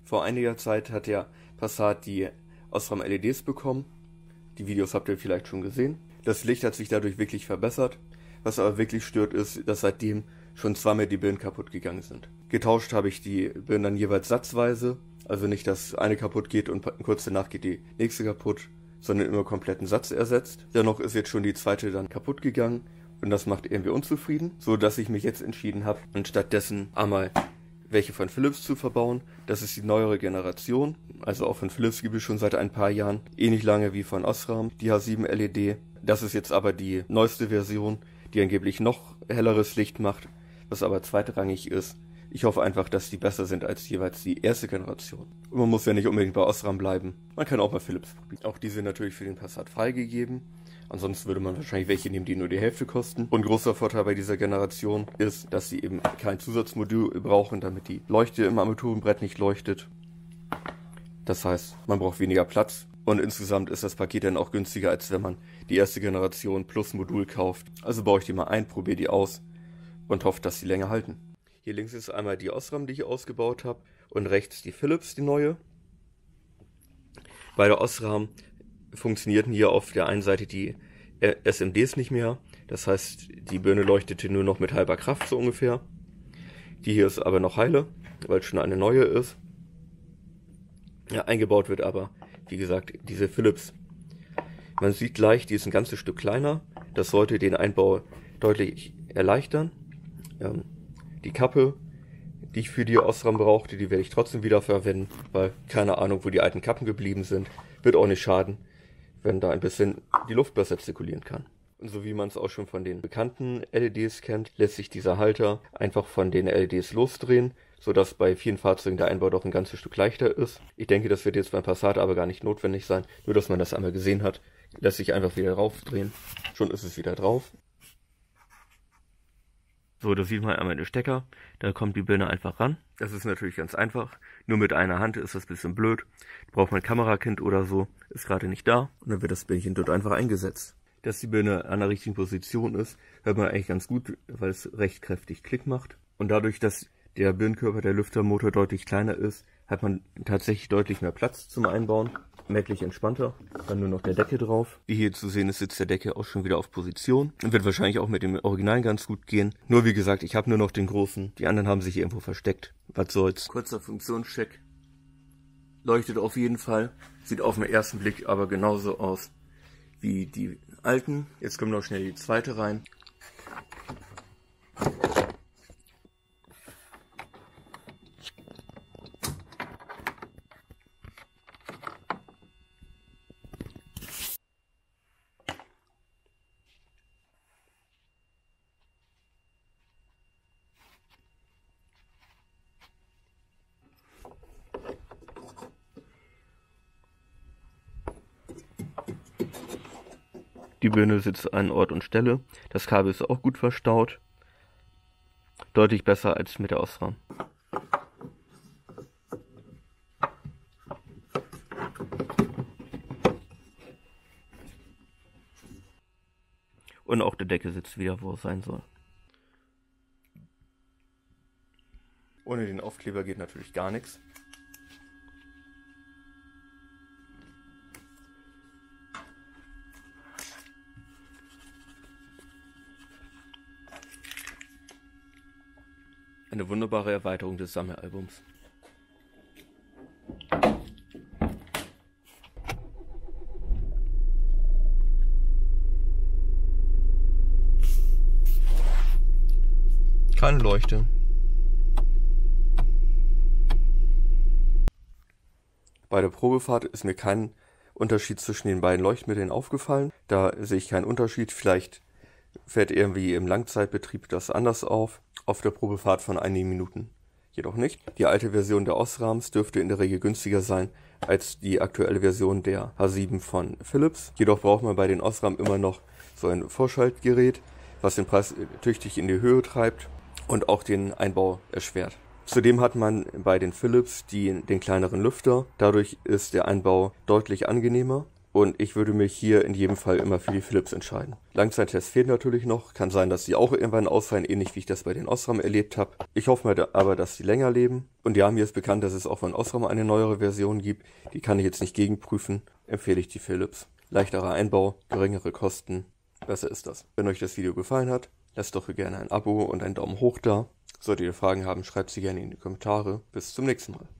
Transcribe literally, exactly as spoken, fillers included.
Vor einiger Zeit hat der Passat die Osram L E Ds bekommen. Die Videos habt ihr vielleicht schon gesehen. Das Licht hat sich dadurch wirklich verbessert. Was aber wirklich stört ist, dass seitdem schon zweimal die Birnen kaputt gegangen sind. Getauscht habe ich die Birnen dann jeweils satzweise. Also nicht, dass eine kaputt geht und kurz danach geht die nächste kaputt, sondern immer kompletten Satz ersetzt. Dennoch ist jetzt schon die zweite dann kaputt gegangen und das macht irgendwie unzufrieden, so dass ich mich jetzt entschieden habe, anstattdessen einmal welche von Philips zu verbauen. Das ist die neuere Generation, also auch von Philips gibt es schon seit ein paar Jahren, ähnlich lange wie von Osram, die H sieben L E D. Das ist jetzt aber die neueste Version, die angeblich noch helleres Licht macht, was aber zweitrangig ist. Ich hoffe einfach, dass die besser sind als jeweils die erste Generation. Und man muss ja nicht unbedingt bei Osram bleiben. Man kann auch mal Philips probieren. Auch die sind natürlich für den Passat freigegeben. Ansonsten würde man wahrscheinlich welche nehmen, die nur die Hälfte kosten. Und großer Vorteil bei dieser Generation ist, dass sie eben kein Zusatzmodul brauchen, damit die Leuchte im Armaturenbrett nicht leuchtet. Das heißt, man braucht weniger Platz. Und insgesamt ist das Paket dann auch günstiger, als wenn man die erste Generation plus Modul kauft. Also baue ich die mal ein, probiere die aus und hoffe, dass sie länger halten. Hier links ist einmal die Osram, die ich ausgebaut habe, und rechts die Philips, die neue. Bei der Osram funktionierten hier auf der einen Seite die S M Ds nicht mehr. Das heißt, die Birne leuchtete nur noch mit halber Kraft so ungefähr. Die hier ist aber noch heile, weil es schon eine neue ist. Ja, eingebaut wird aber, wie gesagt, diese Philips. Man sieht gleich, die ist ein ganzes Stück kleiner. Das sollte den Einbau deutlich erleichtern. Ähm, Die Kappe, die ich für die Osram brauchte, die werde ich trotzdem wieder verwenden, weil keine Ahnung, wo die alten Kappen geblieben sind. Wird auch nicht schaden, wenn da ein bisschen die Luft besser zirkulieren kann. Und so wie man es auch schon von den bekannten L E Ds kennt, lässt sich dieser Halter einfach von den L E Ds losdrehen, sodass bei vielen Fahrzeugen der Einbau doch ein ganzes Stück leichter ist. Ich denke, das wird jetzt beim Passat aber gar nicht notwendig sein, nur dass man das einmal gesehen hat, lässt sich einfach wieder raufdrehen. Schon ist es wieder drauf. So, da sieht man einmal den Stecker, da kommt die Birne einfach ran. Das ist natürlich ganz einfach, nur mit einer Hand ist das ein bisschen blöd. Da braucht man ein Kamerakind oder so, ist gerade nicht da und dann wird das Birnchen dort einfach eingesetzt. Dass die Birne an der richtigen Position ist, hört man eigentlich ganz gut, weil es recht kräftig Klick macht. Und dadurch, dass der Birnenkörper, der Lüftermotor deutlich kleiner ist, hat man tatsächlich deutlich mehr Platz zum Einbauen. Merklich entspannter. Dann nur noch der Decke drauf. Wie hier zu sehen ist, sitzt der Decke auch schon wieder auf Position. Und wird wahrscheinlich auch mit dem Original ganz gut gehen. Nur wie gesagt, ich habe nur noch den großen. Die anderen haben sich irgendwo versteckt. Was soll's. Kurzer Funktionscheck. Leuchtet auf jeden Fall. Sieht auf den ersten Blick aber genauso aus wie die alten. Jetzt kommt noch schnell die zweite rein. Die Birne sitzt an Ort und Stelle. Das Kabel ist auch gut verstaut. Deutlich besser als mit der Osram. Und auch der Deckel sitzt wieder, wo es sein soll. Ohne den Aufkleber geht natürlich gar nichts. Eine wunderbare Erweiterung des Sammelalbums. Keine Leuchte. Bei der Probefahrt ist mir kein Unterschied zwischen den beiden Leuchtmitteln aufgefallen. Da sehe ich keinen Unterschied. Vielleicht fällt irgendwie im Langzeitbetrieb das anders auf. Auf der Probefahrt von einigen Minuten jedoch nicht. Die alte Version der Osrams dürfte in der Regel günstiger sein als die aktuelle Version der H sieben von Philips. Jedoch braucht man bei den Osram immer noch so ein Vorschaltgerät, was den Preis tüchtig in die Höhe treibt und auch den Einbau erschwert. Zudem hat man bei den Philips die, den kleineren Lüfter. Dadurch ist der Einbau deutlich angenehmer Und ich würde mich hier in jedem Fall immer für die Philips entscheiden. Langzeittests fehlen natürlich noch. Kann sein, dass sie auch irgendwann ausfallen, ähnlich wie ich das bei den Osram erlebt habe. Ich hoffe mal aber, dass sie länger leben. Und ja, mir ist bekannt, dass es auch von Osram eine neuere Version gibt. Die kann ich jetzt nicht gegenprüfen. Empfehle ich die Philips. Leichterer Einbau, geringere Kosten. Besser ist das. Wenn euch das Video gefallen hat, lasst doch gerne ein Abo und einen Daumen hoch da. Solltet ihr Fragen haben, schreibt sie gerne in die Kommentare. Bis zum nächsten Mal.